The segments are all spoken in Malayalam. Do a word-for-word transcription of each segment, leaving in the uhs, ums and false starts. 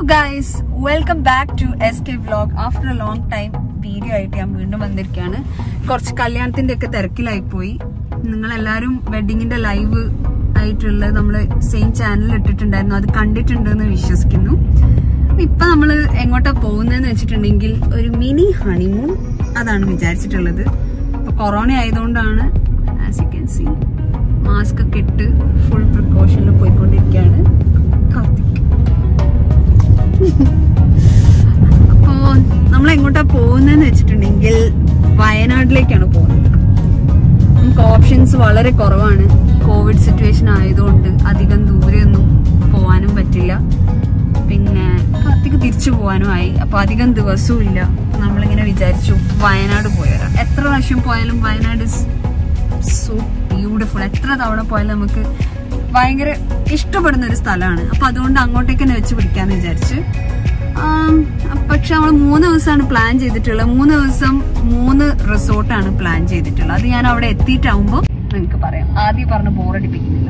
guys, welcome back to S K Vlog. After a long time video ആയിട്ട് ഞാൻ വീണ്ടും വന്നിരിക്കുകയാണ്. കുറച്ച് കല്യാണത്തിന്റെ ഒക്കെ തിരക്കിലായി പോയി. നിങ്ങൾ എല്ലാവരും വെഡിങ്ങിന്റെ ലൈവ് ആയിട്ടുള്ള നമ്മൾ സെയിം ചാനലിൽ ഇട്ടിട്ടുണ്ടായിരുന്നു. അത് കണ്ടിട്ടുണ്ടെന്ന് വിശ്വസിക്കുന്നു. ഇപ്പൊ നമ്മൾ എങ്ങോട്ടാ പോകുന്നതെന്ന് വെച്ചിട്ടുണ്ടെങ്കിൽ ഒരു മിനി ഹണിമൂൺ അതാണ് വിചാരിച്ചിട്ടുള്ളത്. ഇപ്പൊ കൊറോണ ആയതുകൊണ്ടാണ് as you can see mask ഒക്കെ ഇട്ട് ഫുൾ പ്രിക്കോഷനിൽ പോയിക്കൊണ്ടിരിക്കുകയാണ് കാർത്തിക്. അപ്പോ നമ്മൾ എങ്ങോട്ടാ പോകുന്നതെന്ന് വെച്ചിട്ടുണ്ടെങ്കിൽ വയനാട്ടിലേക്കാണ് പോകുന്നത്. നമുക്ക് ഓപ്ഷൻസ് വളരെ കുറവാണ്. കോവിഡ് സിറ്റുവേഷൻ ആയതുകൊണ്ട് അധികം ദൂരെയൊന്നും പോവാനും പറ്റില്ല. പിന്നെ കാർത്തിക് തിരിച്ചു പോകാനും ആയി. അപ്പൊ അധികം ദിവസവും ഇല്ല. നമ്മളിങ്ങനെ വിചാരിച്ചു വയനാട് പോയാലോ. എത്ര പ്രാവശ്യം പോയാലും വയനാട് ഇസ് സോ ബ്യൂട്ടിഫുൾ. എത്ര തവണ പോയാലും നമുക്ക് ഭയങ്കര ഇഷ്ടപ്പെടുന്ന ഒരു സ്ഥലമാണ്. അപ്പൊ അതുകൊണ്ട് അങ്ങോട്ടേക്ക് തന്നെ വെച്ച് പിടിക്കാന്ന് വിചാരിച്ച്. പക്ഷെ നമ്മൾ മൂന്ന് ദിവസമാണ് പ്ലാൻ ചെയ്തിട്ടുള്ളത്. മൂന്ന് ദിവസം മൂന്ന് റിസോർട്ടാണ് പ്ലാൻ ചെയ്തിട്ടുള്ളത്. അത് ഞാൻ അവിടെ എത്തിയിട്ടാവുമ്പോ നിങ്ങൾക്ക് പറയാം. ആദ്യം പറഞ്ഞ് ബോറടിപ്പിക്കുന്നില്ല.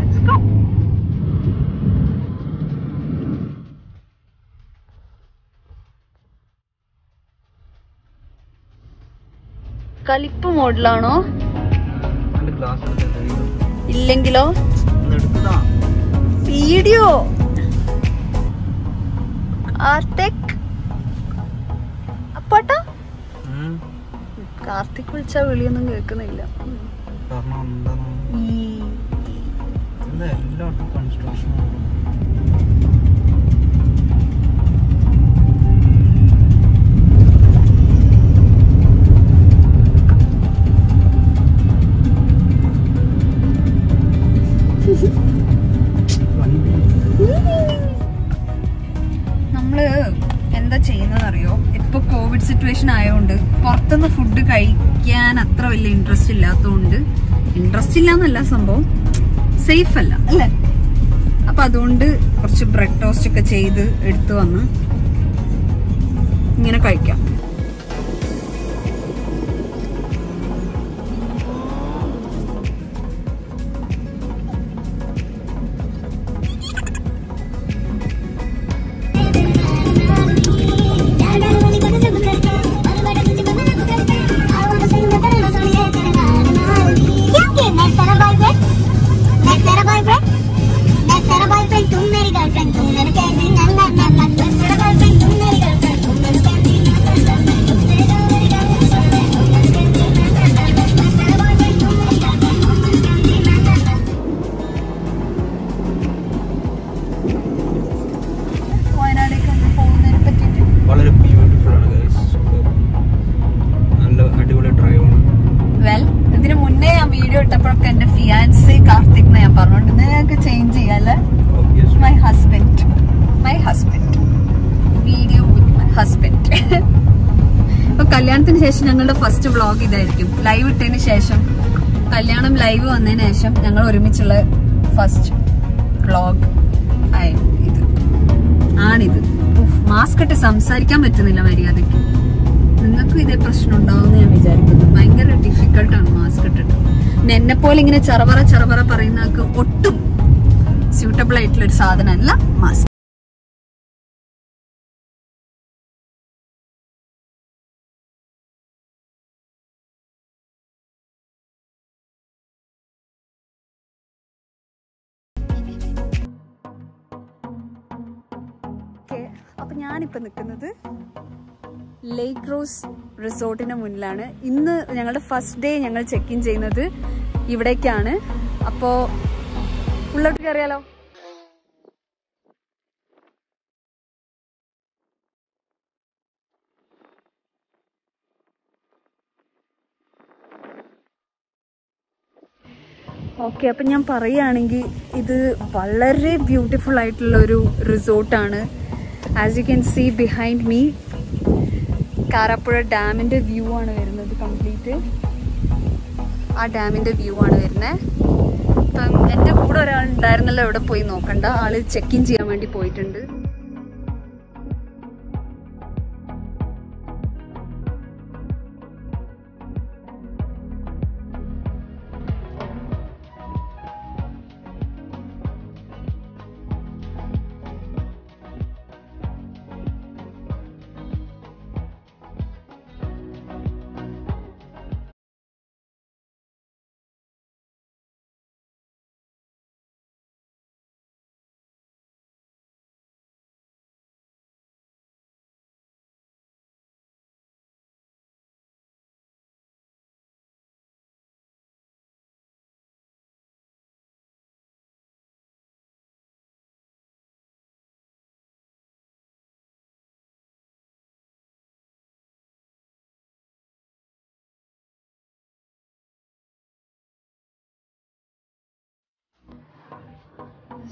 കളിപ്പ് മോഡിലാണോ ഇല്ലെങ്കിലോ വീഡിയോ കാർത്തിക് അപ്പാട്ടാ കാർത്തിക് വിളിച്ചാ വിളിയൊന്നും കേൾക്കുന്നില്ല. നമ്മള് എന്താ ചെയ്യുന്നതെന്നറിയോ? ഇപ്പൊ കോവിഡ് സിറ്റുവേഷൻ ആയതുകൊണ്ട് പുറത്തുനിന്ന് ഫുഡ് കഴിക്കാൻ അത്ര വലിയ ഇൻട്രസ്റ്റ് ഇല്ലാത്തതുകൊണ്ട്, ഇൻട്രസ്റ്റ് ഇല്ലാന്നല്ല സംഭവം, സേഫ് അല്ല അല്ലേ? അപ്പൊ അതുകൊണ്ട് കുറച്ച് ബ്രെഡ് ടോസ്റ്റ് ഒക്കെ ചെയ്ത് എടുത്തു വന്ന് ഇങ്ങനെ കഴിക്കാം. ഇട്ടപ്പോഴൊക്കെ എന്റെ ഫിയാൻസി കാർത്തിക് ഞാൻ പറഞ്ഞോണ്ട് ഞങ്ങൾക്ക് ചേഞ്ച് ചെയ്യാല്ലേ. My husband my husband video with my husband. ഇപ്പൊ കല്യാണത്തിന് ശേഷം ഞങ്ങളുടെ ഫസ്റ്റ് വ്ളോഗ് ഇതായിരിക്കും. ലൈവ് ഇട്ടതിന് ശേഷം, കല്യാണം ലൈവ് വന്നതിന് ശേഷം ഞങ്ങൾ ഒരുമിച്ചുള്ള ഫസ്റ്റ് വ്ളോഗ് ആയിരുന്നു ഇത്. ആണിത്. മാസ്ക് ഇട്ട് സംസാരിക്കാൻ പറ്റുന്നില്ല മര്യാദയ്ക്ക്. നിങ്ങൾക്കും ഇതേ പ്രശ്നം ഉണ്ടാവുമെന്ന് ഞാൻ വിചാരിക്കുന്നു. ഭയങ്കര ഡിഫിക്കൽട്ടാണ് മാസ്ക് ഇട്ടിട്ട്. എന്നെ പോലെ ഇങ്ങനെ ചെറുപറ ചെറുപറ പറയുന്നവർക്ക് ഒട്ടും സ്യൂട്ടബിൾ ആയിട്ടുള്ള ഒരു സാധനമല്ല മാസ്ക്. അപ്പൊ ഞാനിപ്പോ നിൽക്കുന്നത് ലേക്ക് റോസ് റിസോർട്ടിന് മുന്നിലാണ്. ഇന്ന് ഞങ്ങളുടെ ഫസ്റ്റ് ഡേ ഞങ്ങൾ ചെക്ക് ഇൻ ചെയ്യുന്നത് ഇവിടേക്കാണ്. അപ്പോ ഉള്ളോട്ട് കയറിയാലോ? ഓക്കെ, അപ്പൊ ഞാൻ പറയുകയാണെങ്കിൽ ഇത് വളരെ ബ്യൂട്ടിഫുൾ ആയിട്ടുള്ള ഒരു റിസോർട്ടാണ്. As you can see behind me Karapuzha ഡാമിന്റെ വ്യൂ ആണ് വരുന്നത്. കംപ്ലീറ്റ് ആ ഡാമിന്റെ വ്യൂ ആണ് വരുന്നത്. അപ്പം എൻ്റെ കൂടെ ഒരാൾ ഉണ്ടായിരുന്നല്ലോ, എവിടെ പോയി നോക്കണ്ട, ആള് ചെക്ക് ഇൻ ചെയ്യാൻ വേണ്ടി പോയിട്ടുണ്ട്.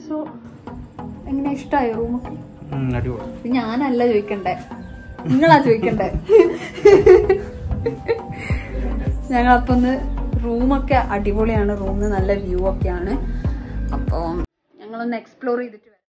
സോ എങ്ങനെ ഇഷ്ടമായോ റൂമൊക്കെ? ഞാനല്ല ചോദിക്കണ്ടേ, നിങ്ങളാ ചോദിക്കണ്ടേ. ഞങ്ങളപ്പം ഒന്ന് റൂമൊക്കെ അടിപൊളിയാണ്, റൂമിന് നല്ല വ്യൂ ഒക്കെയാണ്. അപ്പോൾ ഞങ്ങളൊന്ന് എക്സ്പ്ലോർ ചെയ്തിട്ട് വരാം.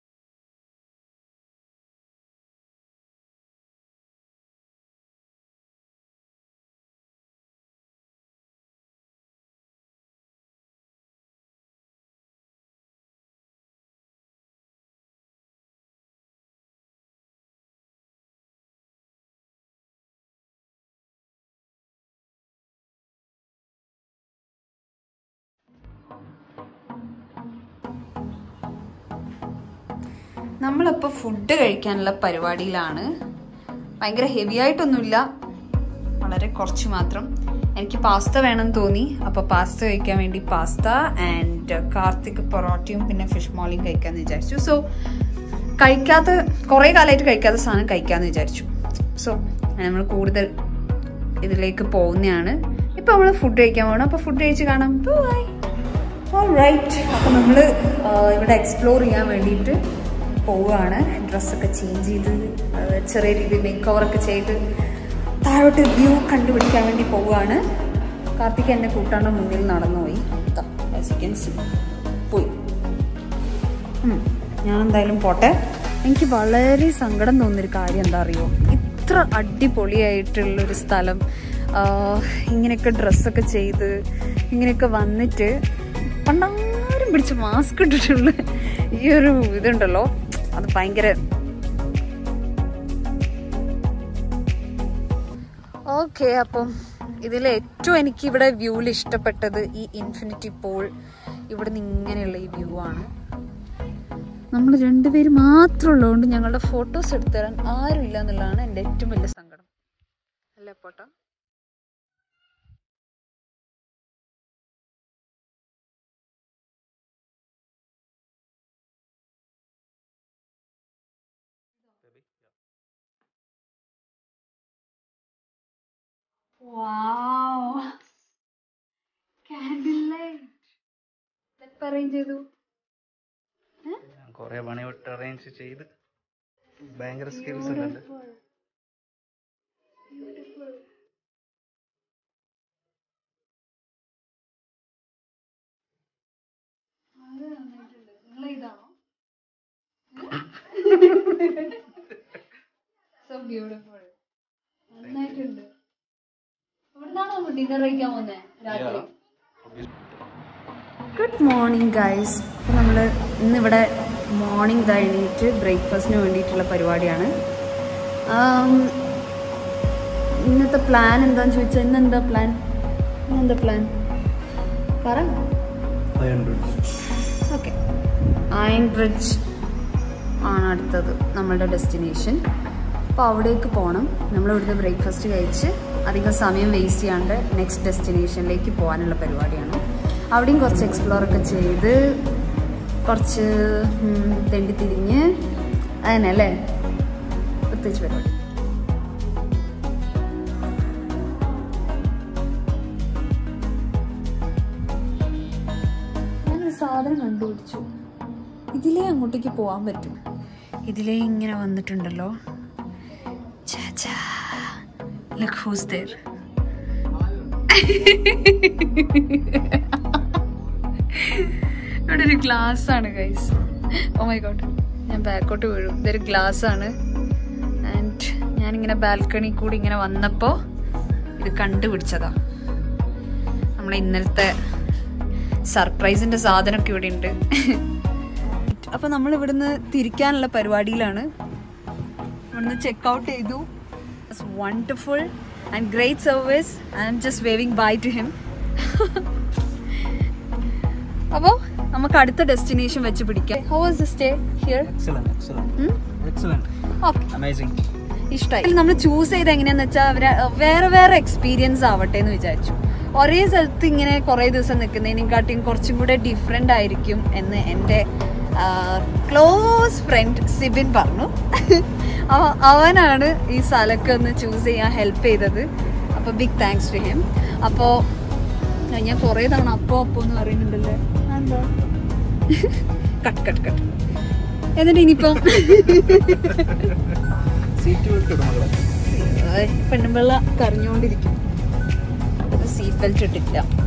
നമ്മളിപ്പോൾ ഫുഡ് കഴിക്കാനുള്ള പരിപാടിയിലാണ്. ഭയങ്കര ഹെവി ആയിട്ടൊന്നുമില്ല, വളരെ കുറച്ച് മാത്രം. എനിക്ക് പാസ്ത വേണമെന്ന് തോന്നി, അപ്പോൾ പാസ്ത കഴിക്കാൻ വേണ്ടി പാസ്ത ആൻഡ് കാർത്തിക് പൊറോട്ടയും പിന്നെ ഫിഷ് മോളിയും കഴിക്കാമെന്ന് വിചാരിച്ചു. സോ കഴിക്കാത്ത കുറേ കാലമായിട്ട് കഴിക്കാത്ത സാധനം കഴിക്കാമെന്ന് വിചാരിച്ചു. സോ നമ്മൾ കൂടുതൽ ഇതിലേക്ക് പോകുന്നതാണ്. ഇപ്പോൾ നമ്മൾ ഫുഡ് കഴിക്കാൻ പോകണം. അപ്പോൾ ഫുഡ് കഴിച്ച് കാണാം. ബൈ. ഓൾറൈറ്റ്, അപ്പോൾ നമ്മൾ ഇവിടെ എക്സ്പ്ലോർ ചെയ്യാൻ വേണ്ടിയിട്ട് പോവുകയാണ്. ഡ്രസ്സൊക്കെ ചേഞ്ച് ചെയ്ത് ചെറിയ രീതിയിൽ മേക്ക് ഓവറൊക്കെ ചെയ്ത് താഴോട്ട് വ്യൂ കണ്ടുപിടിക്കാൻ വേണ്ടി പോവുകയാണ്. കാർത്തിക് എന്നെ കൂട്ടാണ്ട് മുന്നിൽ നടന്നുപോയി. പോയി. ഞാൻ എന്തായാലും പോട്ടെ. എനിക്ക് വളരെ സങ്കടം തോന്നിയൊരു കാര്യം എന്താ അറിയോ, ഇത്ര അടിപൊളിയായിട്ടുള്ളൊരു സ്ഥലം ഇങ്ങനെയൊക്കെ ഡ്രസ്സൊക്കെ ചെയ്ത് ഇങ്ങനെയൊക്കെ വന്നിട്ട് പണ്ടാരും പിടിച്ച് മാസ്ക് ഇട്ടിട്ടുള്ള ഈ ഒരു ഇതുണ്ടല്ലോ, അത് ഭയങ്കര. ഓക്കെ, അപ്പം ഇതിൽ ഏറ്റവും എനിക്ക് ഇവിടെ വ്യൂവിൽ ഇഷ്ടപ്പെട്ടത് ഈ ഇൻഫിനിറ്റി പൂൾ. ഇവിടെ നിന്ന് ഇങ്ങനെയുള്ള ഈ വ്യൂ ആണ്. നമ്മൾ രണ്ടുപേര് മാത്രം ഉള്ളതുകൊണ്ട് ഞങ്ങളുടെ ഫോട്ടോസ് എടുത്തു തരാൻ ആരും ഇല്ല എന്നുള്ളതാണ് എൻ്റെ ഏറ്റവും വലിയ സങ്കടം. അല്ലേ പോട്ടോ? Wow, candlelight. ഇതൊക്കെ അറേഞ്ച് ചെയ്തു. കുറെ പണി വിട്ട് അറേഞ്ച് ചെയ്ത് ഭയങ്കര സ്കിൽസ് ഉണ്ട്. So beautiful. നന്നായിട്ടുണ്ട്. ഡിന്നർ കഴിക്കാൻ പോകുന്നേ രാത്രി. Good morning guys. അപ്പോൾ നമ്മൾ ഇന്നിവിടെ മോർണിംഗ് കഴിഞ്ഞിട്ട് ബ്രേക്ക്ഫാസ്റ്റിന് വേണ്ടിയിട്ടുള്ള പരിപാടിയാണ്. ഇന്നത്തെ പ്ലാൻ എന്താണെന്ന് ചോദിച്ചാൽ, ഇന്നെന്താ പ്ലാൻ ഇന്നെന്താ പ്ലാൻ പറ. ഓക്കെ, അയൺ ബ്രിഡ്ജ് ആണ് അടുത്തത് നമ്മളുടെ ഡെസ്റ്റിനേഷൻ. അപ്പോൾ അവിടേക്ക് പോകണം. നമ്മളിവിടുന്ന് ബ്രേക്ക്ഫാസ്റ്റ് കഴിച്ച് അധികം സമയം വേസ്റ്റ് ചെയ്യാണ്ട് നെക്സ്റ്റ് ഡെസ്റ്റിനേഷനിലേക്ക് പോകാനുള്ള പരിപാടിയാണ്. അവിടെയും കുറച്ച് എക്സ്പ്ലോറൊക്കെ ചെയ്ത് കുറച്ച് തെണ്ടി തിരിഞ്ഞ് അതന്നെ അല്ലേ പ്രത്യേകിച്ച് പരിപാടി. ഞാനൊരു സാധനം കണ്ടുപിടിച്ചു. ഇതിലേ അങ്ങോട്ടേക്ക് പോകാൻ പറ്റും. ഇതിലേ ഇങ്ങനെ വന്നിട്ടുണ്ടല്ലോ. ചാച്ചാ, look who's there. ഇവിടെ ഒരു ഗ്ലാസ് ആണ് ഗൈസ്. ഓ മൈ ഗോഡ്, ഞാൻ ബാക്കോട്ട് വീഴും. ഇതൊരു ഗ്ലാസ് ആണ്. ആൻഡ് ഞാനിങ്ങനെ ബാൽക്കണി കൂടി ഇങ്ങനെ വന്നപ്പോൾ ഇത് കണ്ടുപിടിച്ചതാ. നമ്മളെ ഇന്നലത്തെ സർപ്രൈസിന്റെ സാധനമൊക്കെ ഇവിടെ ഉണ്ട്. അപ്പൊ നമ്മൾ ഇവിടുന്ന് തിരിക്കാനുള്ള പരിപാടിയിലാണ്. ഇവിടുന്ന് ചെക്ക് ഔട്ട് ചെയ്തു. It's wonderful and great service. I'm just waving bye to him. അപ്പോൾ നമുക്ക് അടുത്ത ഡെസ്റ്റിനേഷൻ വെച്ച് പിടിക്കാം. How was the stay here? Excellent, excellent. Hmm? Excellent. Okay. Amazing. ഇഷ്ടമായി. നമ്മൾ ചൂസ് ചെയ്ത് എങ്ങനെയാന്ന് വെച്ചാൽ അവരെ വേറെ വേറെ എക്സ്പീരിയൻസ് ആവട്ടെ എന്ന് വിചാരിച്ചു. ഒരേ സ്ഥലത്ത് ഇങ്ങനെ കുറേ ദിവസം നിൽക്കുന്നതിനെക്കാട്ടിയും കുറച്ചും കൂടെ ഡിഫറെൻ്റ് ആയിരിക്കും എന്ന് എൻ്റെ ക്ലോസ് ഫ്രണ്ട് സിബിൻ പറഞ്ഞു. അവനാണ് ഈ സ്ഥലമൊക്കെ ഒന്ന് ചൂസ് ചെയ്യാൻ ഹെൽപ്പ് ചെയ്തത്. അപ്പോൾ ബിഗ് താങ്ക്സ് ടു ഹിം. അപ്പോൾ ഞാൻ കുറേ തവണ അപ്പോൾ അപ്പോൾ എന്ന് പറയുന്നുണ്ടല്ലേ, എന്താ കട്ട് കട്ട് കട്ട് എന്നിട്ട് ഇനിയിപ്പം സീറ്റ് ബെൽറ്റ് ഇടും മകളെ. പെണ്ണുമ്പിള്ള കരഞ്ഞുകൊണ്ടിരിക്കും. സീറ്റ് ബെൽറ്റ് ഇട്ടില്ല.